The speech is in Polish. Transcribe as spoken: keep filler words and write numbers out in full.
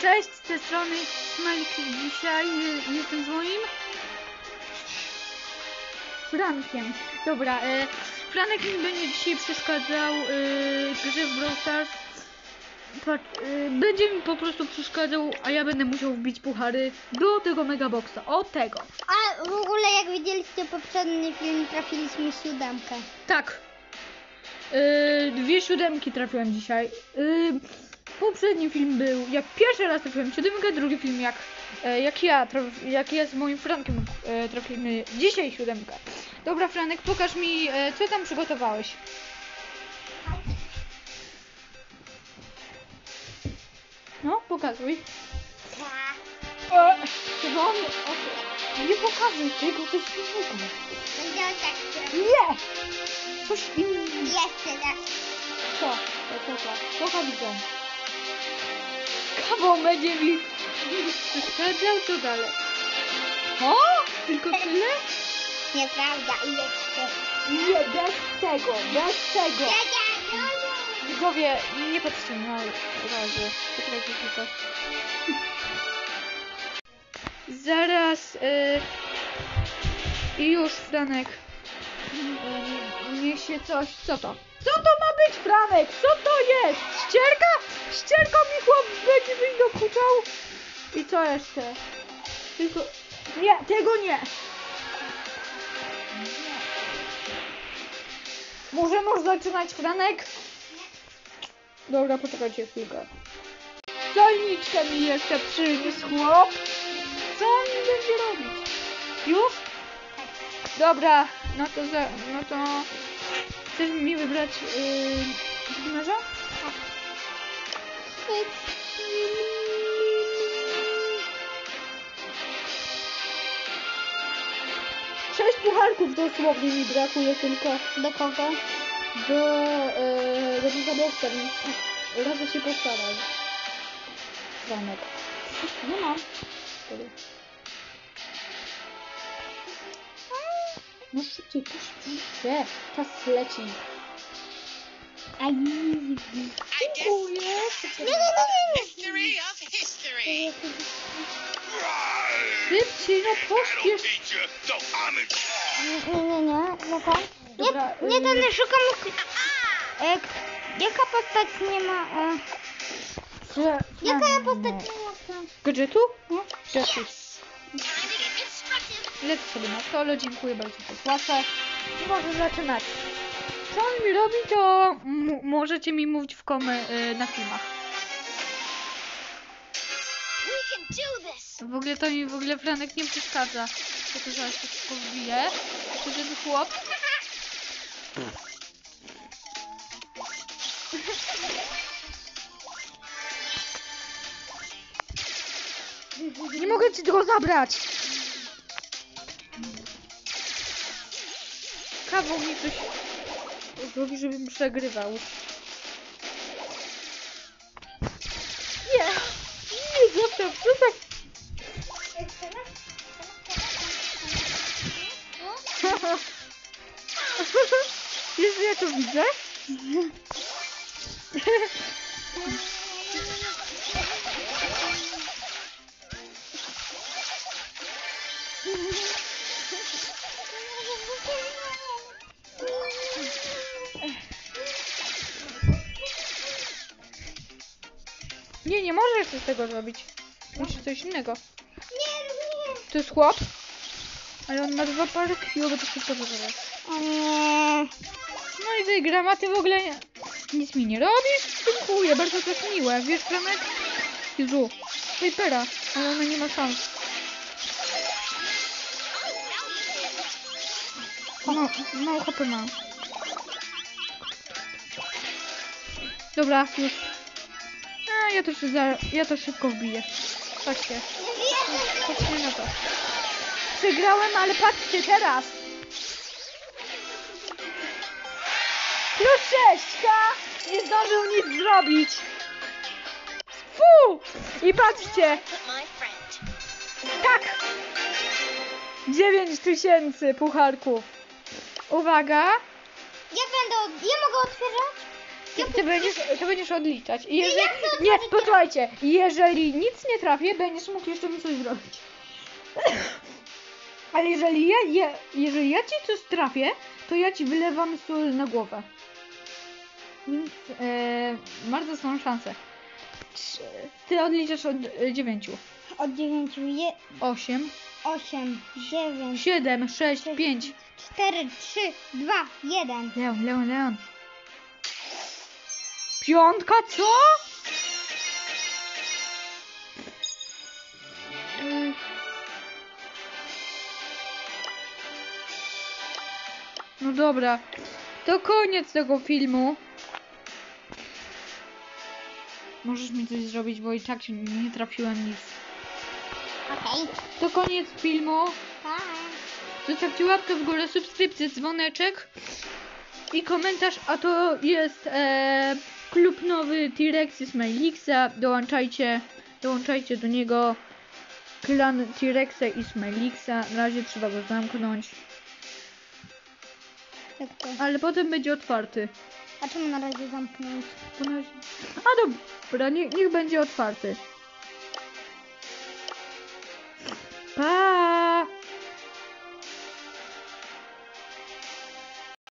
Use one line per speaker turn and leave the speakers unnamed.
Cześć, z tej strony Smajlik. Dzisiaj jestem z moim Frankiem. Dobra, e, Franek mi będzie dzisiaj przeszkadzał e, grze w Brawl Stars. Patrz, e, będzie mi po prostu przeszkadzał, a ja będę musiał wbić puchary do tego megaboxa. O tego.
A w ogóle jak widzieliście poprzedni film, trafiliśmy siódemkę.
Tak. E, dwie siódemki trafiłem dzisiaj. E, Poprzedni film był, jak pierwszy raz trafiłem siódemkę, drugi film jak, e, jak ja, traf, jak ja z moim Frankiem e, trafimy dzisiaj siódemkę. Dobra, Franek, pokaż mi, e, co tam przygotowałeś. No, pokazuj. E, chyba on, o, nie pokazuj tego, to jest filmiku. Nie! Coś innego.
Jeszcze raz.
Co? To, to, to, to widzę. Kawał będzie mi przeszkadzał, co dalej? O! Tylko tyle?
Nieprawda, i jeszcze.
Nie, bez tego, bez tego. Widzowie, nie patrzcie na razie. Poczekajcie chwilkę. Zaraz. Yy... I już, Franek. Yy, niech się coś. Co to? Co to ma być, Franek? Co to jest? Ścierka? Ścierką mi chłop będzie mi dokuczał. I co jeszcze? Tylko... Nie, tego nie. Możemy już zaczynać, Franek? Dobra, poczekajcie chwilkę. Solniczkę mi jeszcze przyniósł chłop. Co on mi będzie robić? Już? Dobra, no to za... no to... Chcesz mi wybrać yy, numerza? Sześć pucharków dosłownie mi brakuje tylko.
Do kogo?
Do... Yy, do megaboxa, więc radzę się postarać. Franek. Nie mam. Wtedy. No szybciej, puszczcie. Czas leci.
Aj.
Dziękuję.
History of history.
Szybciej, no pośpiesz.
Nie, nie, nie, no tak. Nie,
Dobra,
nie, to
y-
nie szukam. E, jaka postać nie ma? E,
Że...
jaka ja
nie.
postać nie ma? tam?
Gadżetu? No, gadżet.
Time to get destructive.
Lecę sobie na stole, dziękuję bardzo, proszę. I może zaczynać. Co on mi robi, to m- możecie mi mówić w komy y, na filmach.
We can do this.
W ogóle to mi w ogóle Franek nie przeszkadza. To to zaraz to wszystko wbiję. To żeby chłop. Nie mogę ci tego zabrać! Kawał mi coś zrobi, żebym przegrywał. Nie! Nie, zostaw, zostaw! Wiesz, że ja to widzę? Nie, nie możesz z tego zrobić. Musisz coś innego.
Nie, nie.
To jest chłop? Ale on ma dwa pary krwi, bo to szybko wygląda.
O nie.
No i wygram, a ty w ogóle nie... nic mi nie robisz? Dziękuję, bardzo to jest miłe. Wiesz, Franek? Jezu, Pipera, ale ona nie ma szans. No, mało H P ma. Dobra, już. A, ja to, się za... ja to szybko wbiję. Patrzcie. Patrzcie na to. Przegrałem, ale patrzcie teraz. Plus sześć, ha? Nie zdążył nic zrobić. Fu! I patrzcie.
My friend.
Tak. dziewięć tysięcy pucharków. Uwaga.
Ja będę, od... ja mogę otwierać?
Ty, ty, będziesz, ty będziesz odliczać. I jeżeli,
Ja chcę
nie,
odliczać.
posłuchajcie, jeżeli nic nie trafię, będziesz mógł jeszcze mi coś zrobić. Ale jeżeli ja, ja, jeżeli ja ci coś trafię, to ja ci wylewam sól na głowę. Więc e, bardzo są szanse. Trz- Ty odliczasz od e, dziewięciu.
Od dziewięciu, je,
Osiem,
osiem, dziewięć,
siedem, sześć,
sześć,
pięć.
cztery, trzy, dwa, jeden.
Leon, Leon, Leon. Piątka, co? Mm. No dobra, to koniec tego filmu. Możesz mi coś zrobić, bo i tak się nie trafiłem nic.
Okej.
To koniec filmu.
Pa.
Zostawcie łapkę w górę, subskrypcję, dzwoneczek i komentarz, a to jest e, klub nowy T-Rexy Smilixa. Dołączajcie, dołączajcie do niego. Klan T-Rexa i Smilixa. Na razie trzeba go zamknąć,
Tak to.
ale potem będzie otwarty.
A czemu na razie zamknąć?
To na razie... A dobra, niech, niech będzie otwarty. Pa!